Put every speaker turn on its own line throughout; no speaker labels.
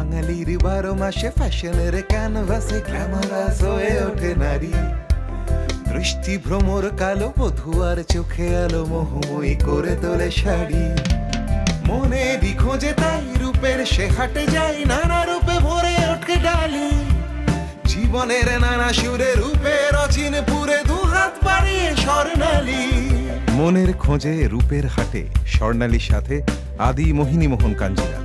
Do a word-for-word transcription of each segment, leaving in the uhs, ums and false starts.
বাঙালির বারো মাসে ফ্যাশনের ক্যানভাসে গ্ল্যামারাস হয়ে ওঠে নারী। দৃষ্টি ভ্রমর কালো বধুয়ার চোখে আলো মোহময়ী করে তোলে শাড়ি। মনেরই খোঁজে তাই রূপের সে হাটে যায়, নানা রূপে ভরে ওঠে ডালি। জীবনের নানা সুরে রূপের অচিন পুরে দুহাত বাড়িয়ে স্বর্ণালী। মনের খোঁজে রূপের হাটে স্বর্ণালীর সাথে আদি মোহিনী মোহন কাঞ্জিলাল।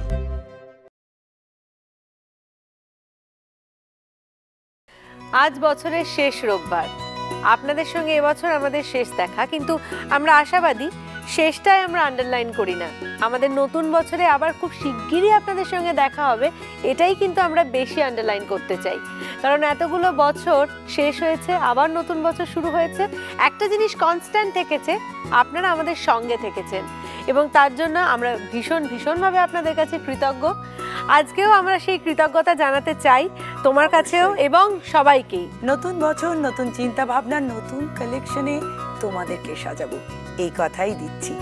আজ বছরের শেষ রোববার, আপনাদের সঙ্গে এবছর আমাদের শেষ দেখা, কিন্তু আমরা আশাবাদী শেষটাই আমরা আন্ডারলাইন করি না। আমাদের নতুন বছরে আবার খুব শিগগিরই আপনাদের সঙ্গে দেখা হবে, এটাই কিন্তু আমরা বেশি আন্ডারলাইন করতে চাই। কারণ এতগুলো বছর শেষ হয়েছে, আবার নতুন বছর শুরু হয়েছে, একটা জিনিস কনস্ট্যান্ট থেকেছে, আপনারা আমাদের সঙ্গে থেকেছেন এবং তার জন্য আমরা ভীষণ ভীষণভাবে আপনাদের কাছে কৃতজ্ঞ। আজকেও আমরা সেই কৃতজ্ঞতা জানাতে চাই তোমার কাছেও এবং সবাইকেই।
নতুন বছর, নতুন চিন্তা ভাবনা, নতুন কালেকশনে তোমাদেরকে সাজাবো, এই কথাই দিচ্ছি।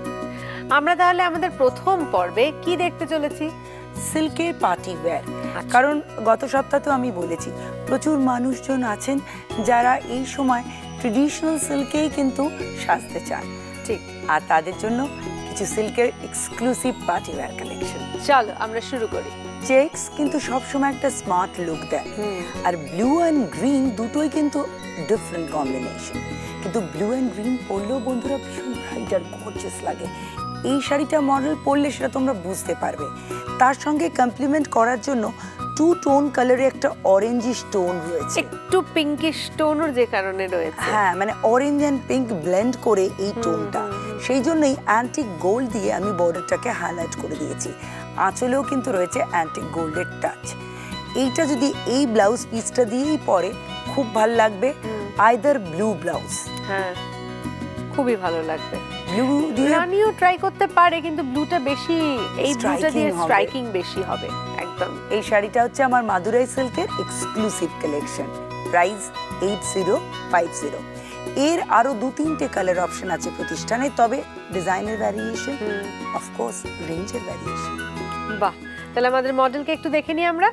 আমরা তাহলে আমাদের প্রথম পর্বে কি দেখতে চলেছি?
সিল্কের পার্টি ওয়্যার। কারণ গত সপ্তাহে তো আমি বলেছি প্রচুর মানুষজন আছেন যারা এই সময় ট্রেডিশনাল সিল্কেই কিন্তু সাজতে চান, ঠিক, আর তাদের জন্য কিছু সিল্কের এক্সক্লুসিভ পার্টি ওয়্যার কালেকশন।
চলো আমরা শুরু করি।
চেকস কিন্তু সবসময় একটা স্মার্ট লুক দেয়, আর ব্লু অ্যান্ড গ্রিন দুটোই কিন্তু ডিফারেন্ট কম্বিনেশন, কিন্তু ব্লু অ্যান্ড গ্রিন পরলেও বন্ধুরা ভীষণ ব্রাইট আর গর্জিয়াস লাগে। এই শাড়িটা মডেল পরলে সেটা তোমরা বুঝতে পারবে। তার সঙ্গে কমপ্লিমেন্ট করার জন্য টু টোন কালারে একটা অরেঞ্জিশ টোন রয়েছে,
একটু পিঙ্কিশ টোনও যে কারণে রয়েছে।
হ্যাঁ, মানে অরেঞ্জ অ্যান্ড পিঙ্ক ব্লেন্ড করে এই টোনটা, সেই জন্যই অ্যান্টিক গোল্ড দিয়ে আমি বর্ডারটাকে হাইলাইট করে দিয়েছি। আঁচলেও কিন্তু রয়েছে অ্যান্টিক গোল্ডের টাচ। এইটা যদি এই ব্লাউজ পিসটা দিয়েই পরে খুব ভালো লাগবে, আইদার ব্লু ব্লাউজ।
হ্যাঁ, খুবই ভালো লাগবে।
ব্লু দিয়ে
রানিও ট্রাই করতে পারে, কিন্তু ব্লুটা বেশি, এই ব্লুটা দিয়ে স্ট্রাইকিং বেশি হবে একদম।
এই শাড়িটা হচ্ছে আমার মাদুরাই সিল্কের exclusive collection, price eight zero five zero. এর আরো দু তিনটে কালার অপশন আছে প্রতিষ্ঠানে, তবে ডিজাইনের ভ্যারিয়েশন, অফকোর্স রেঞ্জের ভ্যারিয়েশন।
বাহ, তাহলে আমাদের মডেলকে একটু দেখে নিই আমরা।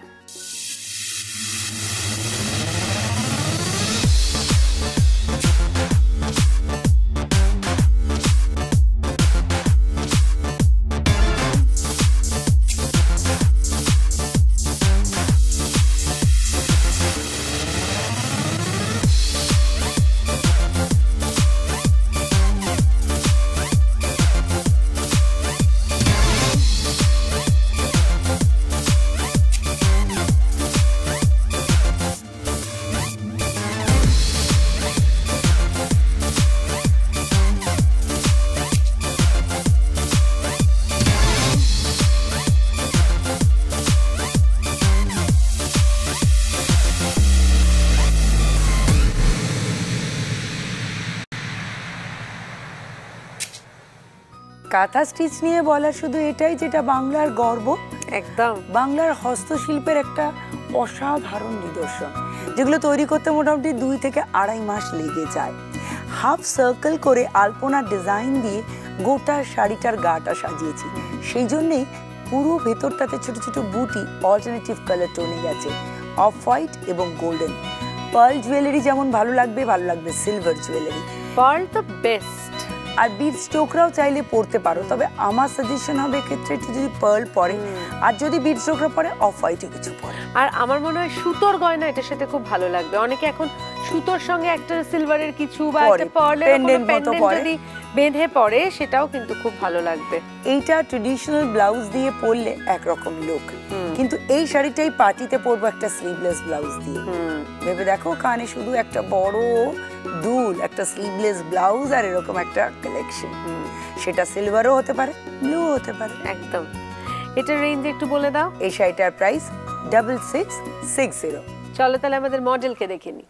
কাঁথা স্টিচ নিয়ে বলা শুধু এটাই, যেটা বাংলার গর্ব,
একদম
বাংলার হস্তশিল্পের একটা অসাধারণ নিদর্শন, যেগুলো তৈরি করতে মোটামুটি দুই থেকে আড়াই মাস লেগে যায়। হাফ সার্কেল করে আলপনার ডিজাইন দিয়ে গোটা শাড়িটার গাটা সাজিয়েছি, সেই জন্যেই পুরো ভেতরটাতে ছোট ছোট বুটি অল্টারনেটিভ কালার টোনে গেছে, অফ হোয়াইট এবং গোল্ডেন। পার্ল জুয়েলারি যেমন ভালো লাগবে, ভালো লাগবে সিলভার জুয়েলারি।
পার্ল তো বেস্ট।
আর বিড স্ট্রোকরাও চাইলে পরতে পারো, তবে আমার সাজেশন হবে এক্ষেত্রে একটু যদি পার্ল পরে, আর যদি বিড স্ট্রোকরা পরে অফ হোয়াইটে কিছু পরে।
আর আমার মনে হয় সুতোর গয়না এটার সাথে খুব ভালো লাগবে। অনেকে এখন সুতোর সঙ্গে একটা সিলভারের কিছু বা একটা পার্লের পেন্ডেন্ট যদি বেঁধে পরে, সেটাও কিন্তু খুব ভালো লাগবে।
এইটা ট্রেডিশনাল ব্লাউজ দিয়ে পরলে একরকম লুক, কিন্তু এই শাড়িটাই পার্টিতে পরবো একটা স্লিভলেস ব্লাউজ দিয়ে। ভেবে দেখো, কানে শুধু একটা বড় দুল, একটা স্লিভলেস ব্লাউজ আর এরকম একটা কালেকশন, সেটা সিলভারও হতে পারে, ব্লু হতে পারে।
একদম। এটার রেঞ্জ একটু বলে দাও।
এই শাড়িটার price double six six zero.
চলো তাহলে আমাদের মডেলকে দেখে নিই।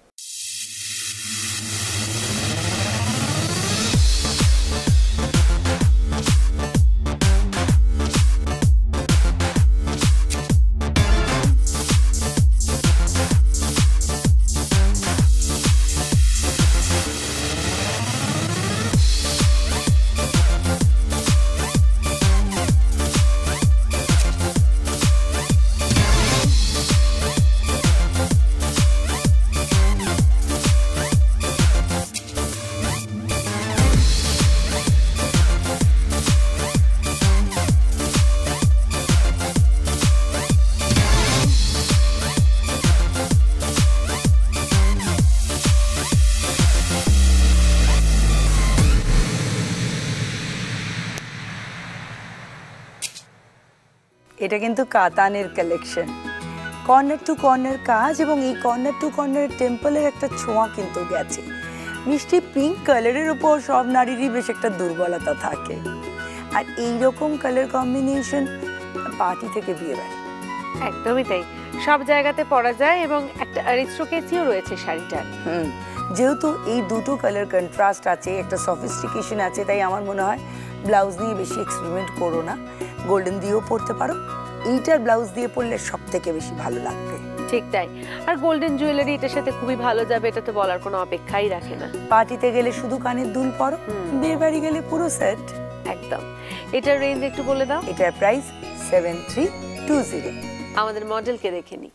এটা কিন্তু কাতানের কালেকশন, কর্নার টু কর্নার কাজ এবং এই কর্নার টু কর্নার টেম্পলের একটা ছোঁয়া কিন্তু গেছে। মিষ্টি পিঙ্ক কালারের উপর সব নারীরই বেশ একটা দুর্বলতা থাকে, আর এইরকম কালার কম্বিনেশন পার্টি থেকে বিয়ে বাড়ি
একদমই তাই, সব জায়গাতে পরা যায় এবং একটা অ্যারিস্টোক্রেসিও রয়েছে শাড়িটার।
হুম, যেহেতু এই দুটো কালার কন্ট্রাস্ট আছে, একটা সফিস্টিকেশন আছে, তাই আমার মনে হয় ব্লাউজ নিয়ে বেশি এক্সপেরিমেন্ট করো না, গোল্ডেন দিয়েও পরতে পারো, এইটার ব্লাউজ দিয়ে পরলে সব থেকে বেশি ভালো লাগবে।
ঠিক তাই, আর গোল্ডেন জুয়েলারি এটার সাথে খুবই ভালো যাবে, এটা তো বলার কোনো অপেক্ষাই রাখে না।
পার্টিতে গেলে শুধু কানের দুল পরো, বিয়ে বাড়ি গেলে পুরো সেট।
একদম। এটার রেঞ্জ একটু বলে দাও।
এটার price seven three two zero.
আমাদের মডেলকে দেখে নিই।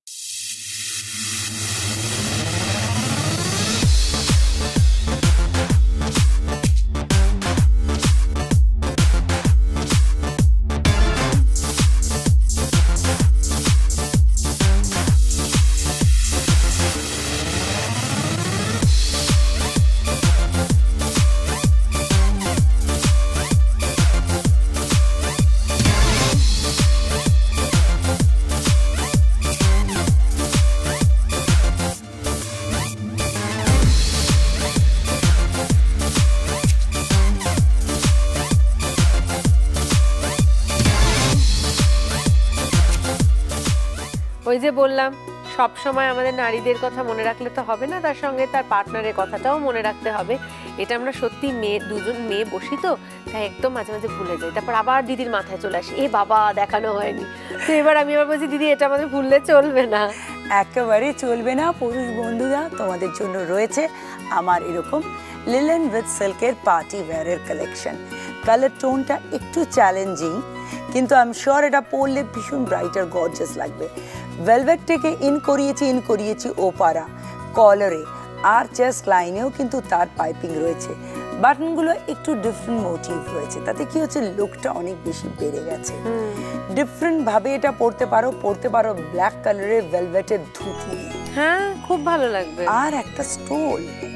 ওই যে বললাম, সব সময় আমাদের নারীদের কথা মনে রাখলে তো হবে না, তার সঙ্গে তার পার্টনারের কথাটাও মনে রাখতে হবে। এটা আমরা সত্যি মেয়ে, দুজন মেয়ে বসি তো, তাই একদম মাঝে মাঝে ভুলে যাই, তারপর আবার দিদির মাথায় চলে আসি, এ বাবা দেখানো হয়নি। তো এবার আমি আবার বলছি, দিদি এটা আমাদের ভুললে চলবে না।
একেবারে চলবে না। পুরুষ বন্ধুরা, তোমাদের জন্য রয়েছে আমার এরকম লিলেন উইথ সিল্কের পার্টি ওয়্যারের কালেকশন। কালার টোনটা একটু চ্যালেঞ্জিং, কিন্তু আই এম শিওর এটা পরলে ভীষণ ব্রাইট আর গর্জিয়াস লাগবে। ভেলভেট থেকে ইন করিয়েছি ইন করিয়েছি ওপারা কলারে, আর চেস্ট লাইনেও কিন্তু তার পাইপিং রয়েছে। বাটনগুলো একটু ডিফারেন্ট মোটিভ রয়েছে, তাতে কি হচ্ছে লুকটা অনেক বেশি বেড়ে গেছে। ডিফারেন্ট ভাবে এটা পরতে পারো, পরতে পারো ব্ল্যাক কালারের ভেলভেটের ধুতি,
হ্যাঁ খুব ভালো লাগবে,
আর একটা স্টোল,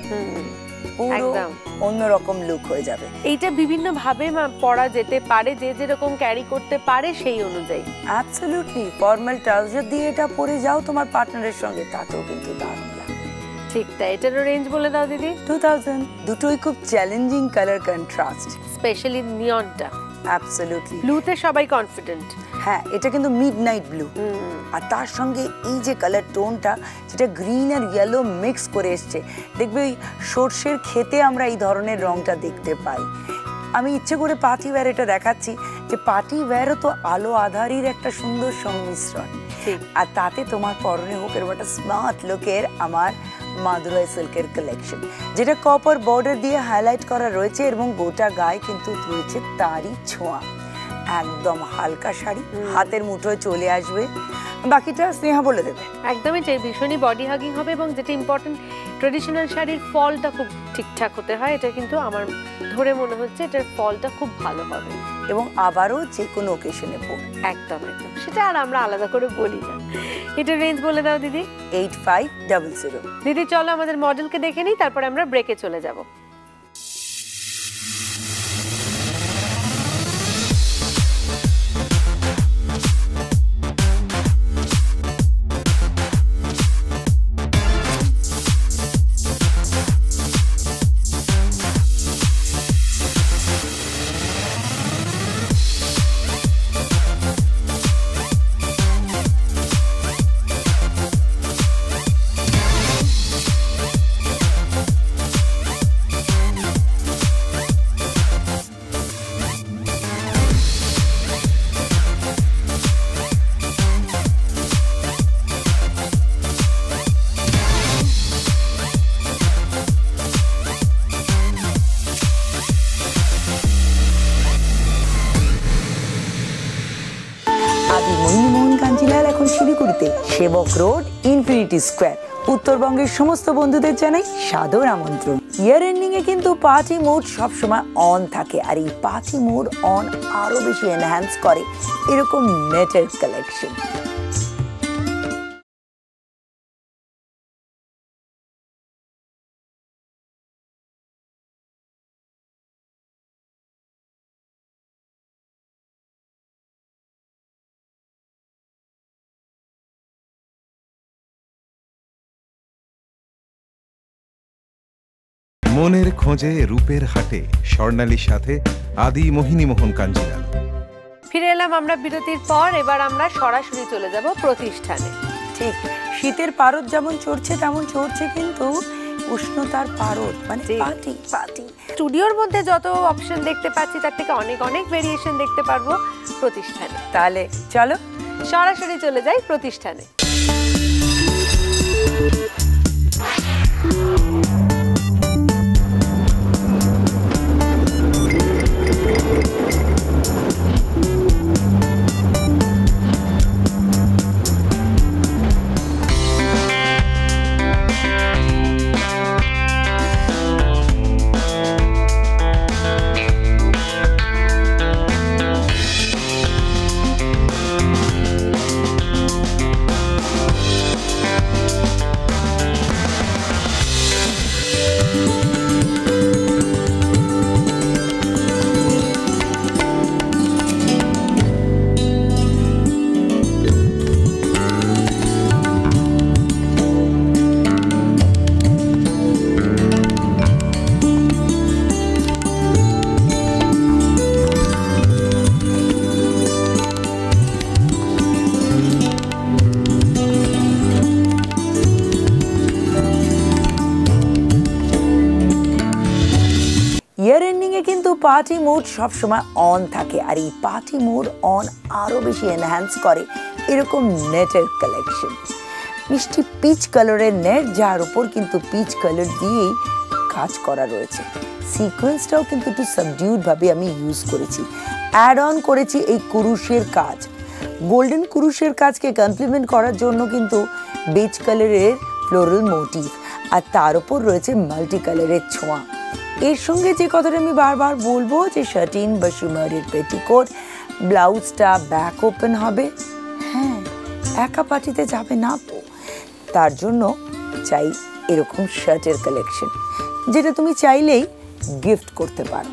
পুরো
একদম
অন্যরকম লুক হয়ে যাবে।
এইটা বিভিন্ন ভাবে পরা যেতে পারে, যে যেরকম ক্যারি করতে পারে সেই অনুযায়ী।
অ্যাবসলিউটলি, ফর্মাল ট্রাউজার দিয়ে এটা পরে যাও তোমার পার্টনারের সঙ্গে, তাতেও কিন্তু দারুণ লাগবে।
ঠিক তাই, এটারও রেঞ্জ বলে দাও দিদি।
Two thousand. দুটোই খুব চ্যালেঞ্জিং কালার কন্ট্রাস্ট,
স্পেশালি নিয়নটা।
অ্যাবসলিউটলি,
ব্লুতে সবাই কনফিডেন্ট।
হ্যাঁ, এটা কিন্তু মিডনাইট ব্লু, আর তার সঙ্গে এই যে কালার টোনটা, যেটা গ্রিন আর ইয়েলো মিক্স করে এসছে। দেখবে ওই সর্ষের ক্ষেতে আমরা এই ধরনের রংটা দেখতে পাই। আমি ইচ্ছে করে পার্টি ওয়্যার এটা দেখাচ্ছি, যে পার্টি ওয়্যারও তো আলো আধারির একটা সুন্দর সংমিশ্রণ, আর তাতে তোমার পরনে হোক এরকম একটা স্মার্ট লুকের আমার মাদুরাই সিল্কের কালেকশন, যেটা কপার বর্ডার দিয়ে হাইলাইট করা রয়েছে এবং গোটা গায়ে কিন্তু রয়েছে তারই ছোঁয়া। একদম হালকা শাড়ি, হাতের মুঠোয় চলে আসবে, বাকিটা স্নেহা বলে দেবে।
একদমই তাই, ভীষণই বডি হাগিং হবে, এবং যেটা ইম্পর্টেন্ট, ট্রেডিশনাল শাড়ির ফলটা খুব ঠিকঠাক হতে হয়। এটা কিন্তু আমার ধরে মনে হচ্ছে এটার ফলটা খুব ভালো হবে,
এবং আবারও যে কোনো ওকেশনে পর।
একদম একদম, সেটা আর আমরা আলাদা করে বলি না। এটার রেঞ্জ বলে দাও দিদি।
Eight five double zero.
দিদি চলো আমাদের মডেলকে দেখে নিই, তারপরে আমরা ব্রেকে চলে যাব।
মোহন কাঞ্জিলাল এখন শিলিগুড়িতে, সেবক রোড, ইনফিনিটি স্কোয়ার। উত্তরবঙ্গের সমস্ত বন্ধুদের জানাই সাদর আমন্ত্রণ। ইয়ার এন্ডিং এ কিন্তু পার্টি মোড সবসময় অন থাকে, আর এই পার্টি মোড অন আরো বেশি এনহ্যান্স করে এরকম নেটের কালেকশন।
মনের খোঁজে রূপের হাটে স্বর্ণালীর সাথে আদি মোহিনী মোহন কাঞ্জিলাল।
ফিরে এলাম আমরা বিরতির পর। এবার আমরা সরাসরি চলে যাব প্রতিষ্ঠানে।
ঠিক শীতের পারদ যেমন চড়ছে তেমন চড়ছে কিন্তু উষ্ণতার পারদ, মানে পার্টি পার্টি।
স্টুডিওর মধ্যে যত অপশন দেখতে পাচ্ছি তার থেকে অনেক অনেক ভেরিয়েশন দেখতে পারবো প্রতিষ্ঠানে।
তাহলে চলো
সরাসরি চলে যাই প্রতিষ্ঠানে।
ইয়ার এন্ডিং এ কিন্তু পার্টি মোড সবসময় অন থাকে, আর এই পার্টি মোড অন আরো বেশি এনহ্যান্স করে এরকম নেটের কালেকশন। মিষ্টি পিচ কালারের নেট, যার উপর কিন্তু পিচ কালার দিয়েই কাজ করা রয়েছে। সিকোয়েন্সটাও কিন্তু একটু সাবডিউড ভাবে আমি ইউজ করেছি। অ্যাড অন করেছি এই কুরুশের কাজ, গোল্ডেন কুরুশের কাজকে কমপ্লিমেন্ট করার জন্য কিন্তু বেজ কালারের ফ্লোরাল মোটিভ, আর তার উপর রয়েছে মাল্টি কালারের ছোঁয়া। এর সঙ্গে যে কথাটা আমি বারবার বলবো যে শার্টিন বা শিমারের পেটিকোট, ব্লাউজটা ব্যাক ওপেন হবে। হ্যাঁ, একা পার্টিতে যাবে না তো, তার জন্য চাই এরকম শার্টের কালেকশন, যেটা তুমি চাইলেই গিফট করতে পারো।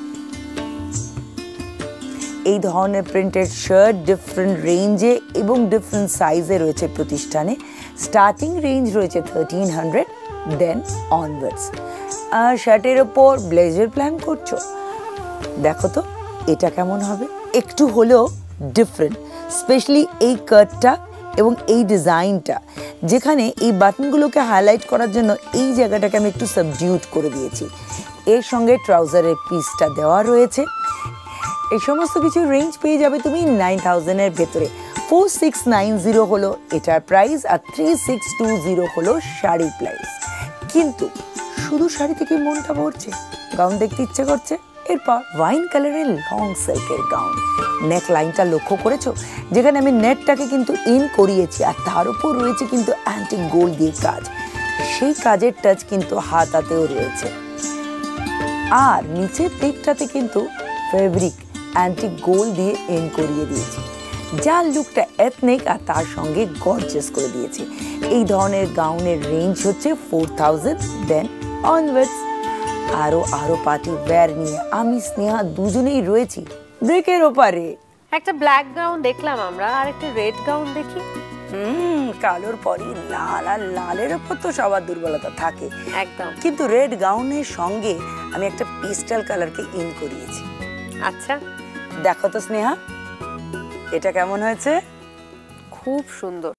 এই ধরনের প্রিন্টেড শার্ট ডিফারেন্ট রেঞ্জে এবং ডিফারেন্ট সাইজে রয়েছে প্রতিষ্ঠানে। স্টার্টিং রেঞ্জ রয়েছে থার্টিন হান্ড্রেড, দেন অনওয়ার্ডস। আর শার্টের ওপর ব্লেজার প্ল্যান করছো, দেখো তো এটা কেমন হবে। একটু হলেও ডিফারেন্ট, স্পেশালি এই কাটটা এবং এই ডিজাইনটা, যেখানে এই বাটনগুলোকে হাইলাইট করার জন্য এই জায়গাটাকে আমি একটু সাবডিউট করে দিয়েছি। এর সঙ্গে ট্রাউজারের পিসটা দেওয়া রয়েছে। এই সমস্ত কিছু রেঞ্জ পেয়ে যাবে তুমি নাইন থাউজেন্ডের ভেতরে। ফোর সিক্স নাইন জিরো হলো এটার প্রাইস, আর থ্রি সিক্স টু জিরো হলো শাড়ির প্রাইস। কিন্তু শুধু শাড়ি থেকে মনটা ভরছে, গাউন দেখতে ইচ্ছে করছে। এরপর ওয়াইন কালারের লং সিল্কের গাউন, নেক লাইনটা লক্ষ্য করেছো, যেখানে আমি নেটটাকে কিন্তু ইন করিয়েছি, আর তার উপর রয়েছে কিন্তু অ্যান্টিক গোল্ড দিয়ে কাজ। সেই কাজের টাচ কিন্তু হাতাতেও রয়েছে, আর নিচের দিকটাতে কিন্তু ফেব্রিক অ্যান্টিক গোল্ড দিয়ে ইন করিয়ে দিয়েছি, যার লুকটা এথনিক আর তার সঙ্গে গর্জিয়াস করে দিয়েছে। এই ধরনের গাউনের রেঞ্জ হচ্ছে ফোর থাউজেন্ড, দেন অনওয়ার্ডস। আরো আরো পার্টি ওয়্যার নিয়ে আমি স্নেহা দুজনেই রয়েছি ব্রেকের ওপারে।
একটা ব্ল্যাক গাউন দেখলাম আমরা, আর একটা রেড গাউন দেখি।
হুম, কালোর পরই লাল, আর লালের ওপর তো সবার দুর্বলতা থাকে
একদম,
কিন্তু রেড গাউনের সঙ্গে আমি একটা পেস্টাল কালারকে ইন করিয়েছি।
আচ্ছা
দেখো তো স্নেহা, এটা কেমন হয়েছে?
খুব সুন্দর।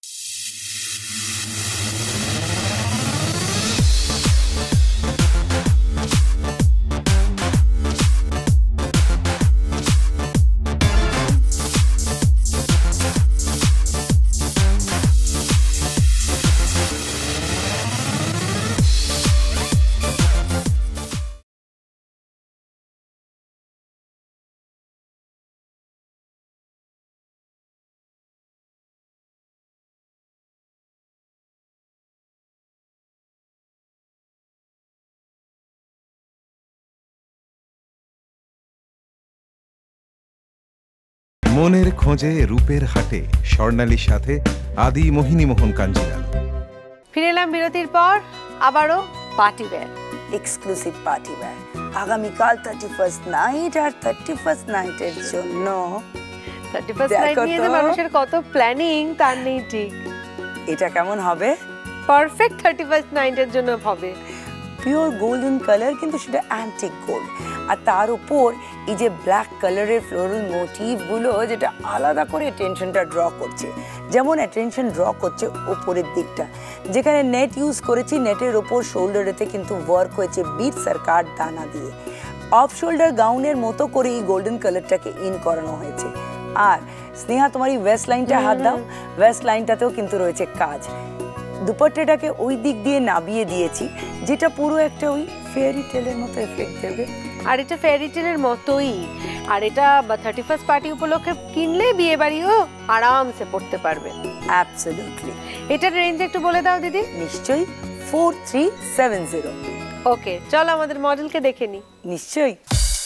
মনের খোঁজে রূপের হাটে স্বর্ণালীর সাথে আদি মোহিনী মোহন কাঞ্জিলাল।
ফিরে এলাম বিরতির পর, আবারও party wear,
exclusive party wear. আগামীকাল থার্টি ফার্স্ট নাইট, আর থার্টি ফার্স্ট নাইটের জন্য
থার্টি ফার্স্ট নাইট নিয়ে যে মানুষের কত প্ল্যানিং তার নেই ঠিক।
এটা কেমন হবে?
পারফেক্ট থার্টি ফার্স্ট নাইটের জন্য হবে।
পিওর গোল্ডেন কালার, কিন্তু সেটা অ্যান্টিক গোল্ড। আর তার উপর এই যে ব্ল্যাক কালারের ফ্লোরাল মোটিভগুলো, যেটা আলাদা করে টেনশনটা ড্র করছে। যেমন অ্যাটেনশন ড্র করছে ওপরের দিকটা, যেখানে নেট ইউজ করেছি, নেটের ওপর শোল্ডারেতে কিন্তু ওয়ার্ক হয়েছে বিটস আর কাট দানা দিয়ে। অফ শোল্ডার গাউনের মতো করে এই গোল্ডেন কালারটাকে ইন করানো হয়েছে। আর স্নেহা, তোমার এই ওয়েস্ট লাইনটা হাত দাও, ওয়েস্ট লাইনটাতেও কিন্তু রয়েছে কাজ। দুপাট্টাটাকে ওই দিক দিয়ে নাবিয়ে দিয়েছি, যেটা পুরো একটা ওই ফেয়ারি টেলের মতো এফেক্ট দেবে।
আর এটা ফেয়ারি টেলের মতোই। আর এটা থার্টি ফার্স্ট পার্টি উপলক্ষে কিনলে বিয়ে বাড়িও আরামসে পড়তে পারবে।
অ্যাবসলিউটলি।
এটার রেঞ্জ একটু বলে দাও দিদি।
নিশ্চয়ই, four three seven zero.
Okay, চলো আমাদের মডেলকে দেখে নি।
নিশ্চয়ই।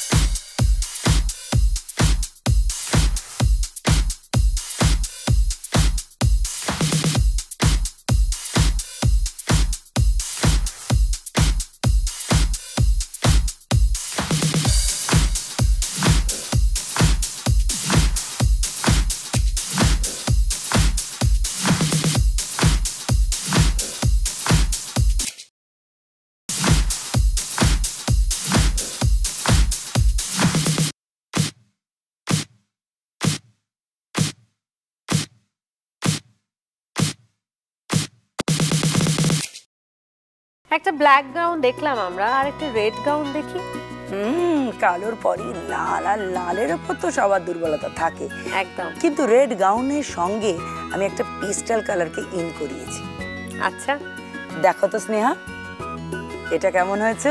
একটা ব্ল্যাক গাউন দেখলাম আমরা, আর একটা রেড গাউন দেখি।
হুম, কালোর পরই লাল, আর লালের উপর তো সবার দুর্বলতা থাকে
একদম।
কিন্তু রেড গাউনের সঙ্গে আমি একটা পেস্টাল কালারকে ইন করিয়েছি।
আচ্ছা,
দেখো তো স্নেহা, এটা কেমন হয়েছে?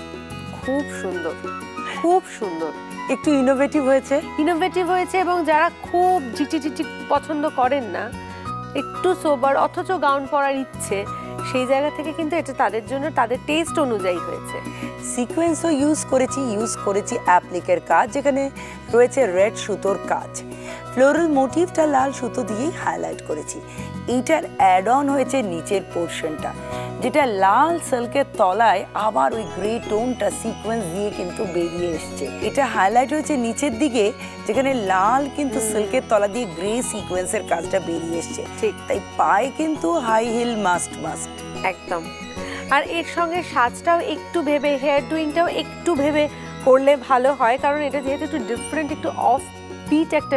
খুব সুন্দর, খুব সুন্দর।
একটু ইনোভেটিভ হয়েছে,
ইনোভেটিভ হয়েছে। এবং যারা খুব ঝিটি ঝিটি পছন্দ করেন না, একটু সোবার অথচ গাউন পরার ইচ্ছে, সেই জায়গা থেকে কিন্তু এটা তাদের জন্য, তাদের টেস্ট অনুযায়ী হয়েছে।
সিকোয়েন্সও ইউজ করেছি, ইউজ করেছি অ্যাপ্লিকের কাজ, যেখানে রয়েছে রেড সুতোর কাজ। ফ্লোরাল মোটিভটা লাল সুতো দিয়েই হাইলাইট করেছি। এইটার অ্যাড অন হয়েছে নিচের পোর্শনটা, যেটা লাল সিল্কের তলায় আবার ওই গ্রে টোনটা সিকোয়েন্স দিয়ে কিন্তু বেরিয়ে এসছে। এটা হাইলাইট হয়েছে নিচের দিকে, যেখানে লাল কিন্তু সিল্কের তলা দিয়ে গ্রে সিকোয়েন্সের কাজটা বেরিয়ে এসছে।
ঠিক
তাই পায়ে কিন্তু হাই হিল মাস্ট মাস্ট।
একদম। আর এর সঙ্গে সাজটাও একটু ভেবে, হেয়ার ডুইংটাও একটু ভেবে করলে ভালো হয়, কারণ এটা যেহেতু একটু ডিফারেন্ট, একটু অফ বিট একটা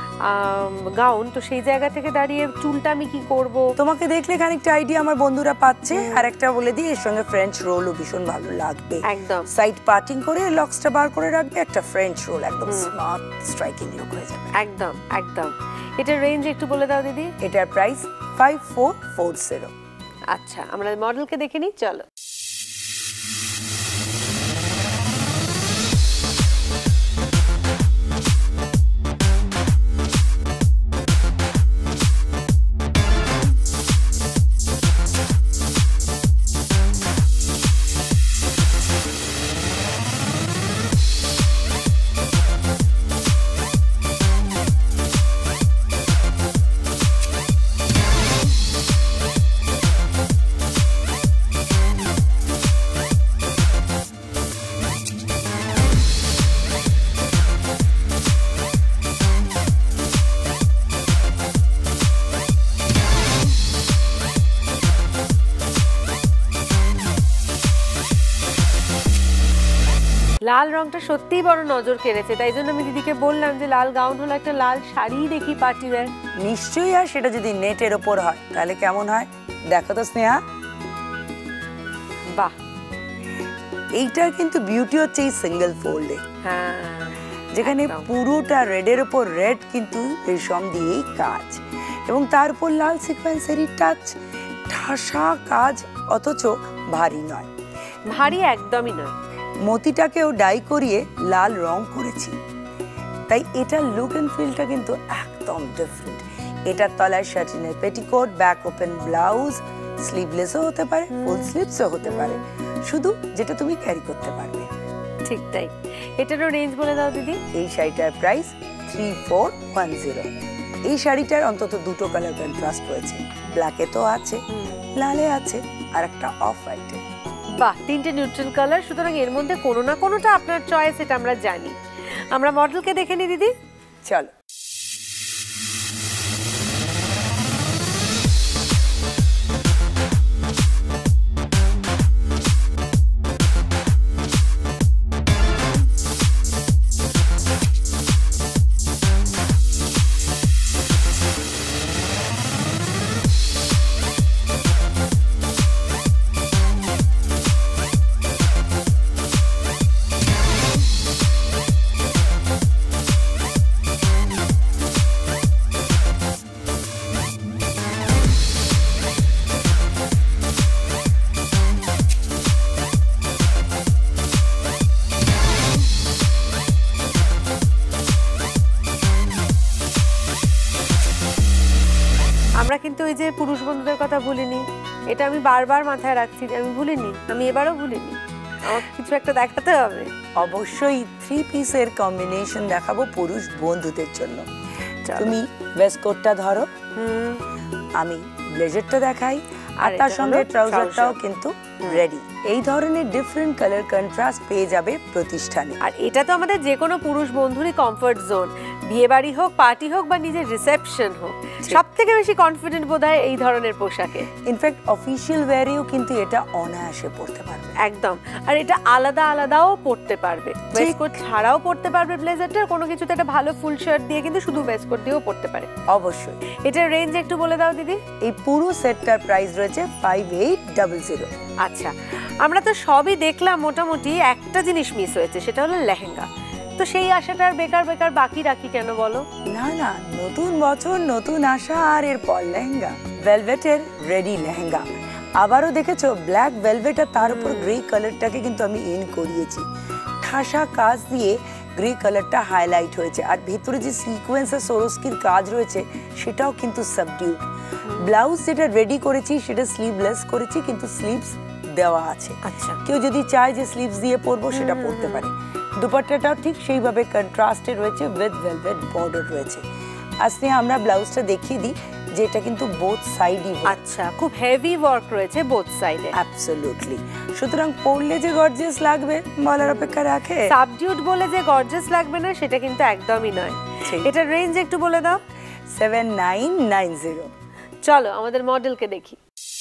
গাউন, তো সেই জায়গা থেকে দাঁড়িয়ে চুলটা আমি কি করব।
তোমাকে দেখলে খানিকটা আইডিয়া আমার বন্ধুরা পাচ্ছে। আর একটা বলে দিই, এর সঙ্গে ফ্রেঞ্চ রোলও ভীষণ ভালো লাগবে।
একদম।
সাইড পার্টিং করে লক্সটা বার করে রাখবে, একটা ফ্রেঞ্চ রোল একদম স্মার্ট স্ট্রাইকিং লুক হয়ে যাবে।
একদম একদম। এটার রেঞ্জ একটু বলে দাও দিদি।
এটার price five four four zero.
আচ্ছা, আমরা মডেলকে দেখে নিই, চলো। লাল রংটা সত্যিই বড় নজর কেড়েছে, তাই জন্য আমি দিদিকে বললাম যে লাল গাউন হলো একটা লাল শাড়ি দেখি পার্টি ওয়্যার।
নিশ্চয়ই। আর সেটা যদি নেটের ওপর হয় তাহলে কেমন হয় দেখো তো স্নেহা।
বাহ,
এইটার কিন্তু বিউটি হচ্ছে এই সিঙ্গেল ফোল্ডে,
হ্যাঁ,
যেখানে পুরোটা রেডের ওপর রেড কিন্তু রেশম দিয়েই কাজ, এবং তার উপর লাল সিকোয়েন্সেরই টাচ। ঠাসা কাজ, অথচ ভারী নয়।
ভারী একদমই নয়।
মতিটাকেও ডাই করিয়ে লাল রং করেছি, তাই এটার লুক এন্ড ফিলটা কিন্তু একদম ডিফারেন্ট। এটার তলায় শাটিনের পেটিকোট, ব্যাক ওপেন ব্লাউজ, স্লিভলেসও হতে পারে, ফুল স্লিভসও হতে পারে, শুধু যেটা তুমি ক্যারি করতে পারবে।
ঠিক তাই। এটারও রেঞ্জ বলে দাও দিদি।
এই শাড়িটার price three four one zero. এই শাড়িটার অন্তত দুটো কালার কন্ট্রাস্ট রয়েছে, ব্ল্যাকে তো আছে, লালে আছে, আর একটা অফ হোয়াইটে।
বাহ, তিনটে নিউট্রাল কালার, সুতরাং এর মধ্যে কোনো না কোনোটা আপনার চয়েস, এটা আমরা জানি। আমরা মডেলকে দেখে নিই দিদি,
চলো।
আমরা কিন্তু ওই যে পুরুষ বন্ধুদের কথা ভুলিনি, এটা আমি বারবার মাথায় রাখছি যে আমি ভুলিনি, আমি এবারও ভুলিনি, আমার কিছু একটা দেখাতে হবে।
অবশ্যই থ্রি পিসের কম্বিনেশন দেখাবো পুরুষ বন্ধুদের জন্য। তুমি ওয়েস্ট কোটটা ধরো, আমি ব্লেজারটা দেখাই, আর তার সঙ্গে ট্রাউজারটাও কিন্তু রেডি। এই ধরনের ডিফারেন্ট কালার কন্ট্রাস্ট পেয়ে যাবে প্রতিষ্ঠানে।
আর এটা তো আমাদের যে কোনো পুরুষ বন্ধুরই কমফর্ট জোন, বিয়ে বাড়ি হোক, পার্টি হোক বা নিজের রিসেপশন হোক, সব থেকে বেশি কনফিডেন্ট বোধ হয় এই ধরনের পোশাকে।
ইনফ্যাক্ট অফিসিয়াল ওয়্যারেও কিন্তু এটা অনায়াসে পরতে পারবে
একদম। আর এটা আলাদা আলাদাও পরতে পারবে, ওয়েস্ট কোট ছাড়াও পরতে পারবে ব্লেজারটা, কোনো কিছুতে একটা ভালো ফুল শার্ট দিয়ে কিন্তু শুধু ওয়েস্ট কোট দিয়েও পরতে পারে।
অবশ্যই।
এটার রেঞ্জ একটু বলে দাও দিদি।
এই পুরো সেটটার প্রাইস রয়েছে ফাইভ এইট ডাবল জিরো।
আচ্ছা, আমরা তো সবই দেখলাম, মোটামুটি একটা জিনিস মিস হয়েছে, সেটা হলো লেহেঙ্গা। তো সেই আশাটার বেকার বেকার বাকি রাখি কেন বলো?
না না, নতুন বছর নতুন আশা, আর এরপর লেহেঙ্গা। ভেলভেটের রেডি লেহেঙ্গা। আবারও দেখেছো ব্ল্যাক ভেলভেট আর তার উপর গ্রে কালারটাকে কিন্তু আমি ইন করিয়েছি, ঠাসা কাজ দিয়ে গ্রে কালারটা হাইলাইট হয়েছে, আর ভেতরে যে সিকোয়েন্স আর সরস্কির কাজ রয়েছে সেটাও কিন্তু সাবডিউড। ব্লাউজ যেটা রেডি করেছি সেটা স্লিভলেস করেছি, কিন্তু স্লিভস দেওয়া আছে।
আচ্ছা,
কেউ যদি চায় যে স্লিভস দিয়ে পরবো সেটা পরতে পারে। দুপাট্টাটাও ঠিক সেইভাবে কন্ট্রাস্টে রয়েছে, উইথ ভেলভেট বর্ডার রয়েছে। আজকে আমরা ব্লাউজটা দেখিয়ে দিই, যেটা কিন্তু বোথ সাইডই।
আচ্ছা, খুব হেভি ওয়ার্ক রয়েছে বোথ সাইডে।
অ্যাবসলিউটলি। সুতরাং পরলে যে গর্জিয়াস লাগবে বলার অপেক্ষা রাখে।
সাবডিউড বলে যে গর্জিয়াস লাগবে না সেটা কিন্তু একদমই নয়। এটার রেঞ্জ একটু বলে দাও।
Seven nine nine zero.
চলো আমাদের মডেলকে দেখি।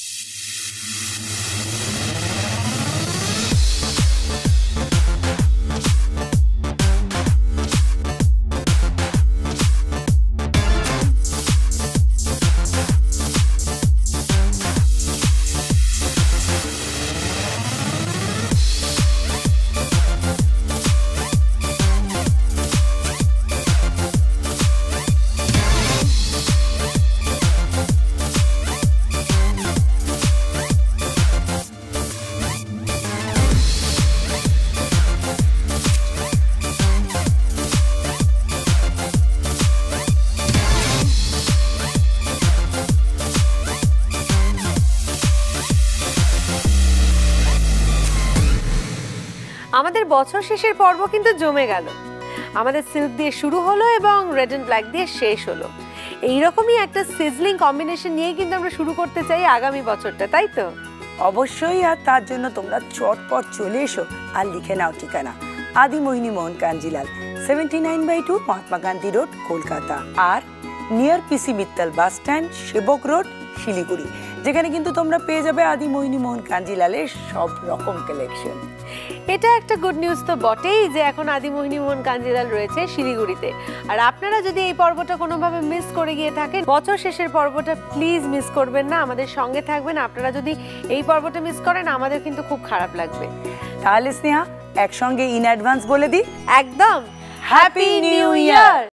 আমাদের বছর শেষের পর্ব কিন্তু জমে গেল। আমাদের সিল্ক দিয়ে শুরু হলো এবং রেড এন্ড ব্ল্যাক দিয়ে শেষ হলো। এইরকমই একটা সিজলিং কম্বিনেশন নিয়ে কিন্তু আমরা শুরু করতে চাই আগামী বছরটা, তাই তো?
অবশ্যই। আর তার জন্য তোমরা চটপট চলে এসো আর লিখে নাও ঠিকানা, Adi Mohini Mohan Kanjilal, seventy nine by two Mahatma Gandhi road, Kolkata, আর near PC Mittal bus stand, Sevoke road, Siliguri, যেখানে কিন্তু তোমরা পেয়ে যাবে আদি মোহিনী মোহন কাঞ্জিলালের সব রকম কালেকশন।
এটা একটা গুড নিউজ তো বটেই যে এখন আদি মোহিনী মোহন কাঞ্জিলাল রয়েছে শিলিগুড়িতে। আর আপনারা যদি এই পর্বটা কোনোভাবে মিস করে গিয়ে থাকেন, বছর শেষের পর্বটা প্লিজ মিস করবেন না, আমাদের সঙ্গে থাকবেন। আপনারা যদি এই পর্বটা মিস করেন আমাদের কিন্তু খুব খারাপ লাগবে।
তাহলে স্নেহা একসঙ্গে ইন অ্যাডভান্স বলে দিই,
একদম হ্যাপি নিউ ইয়ার।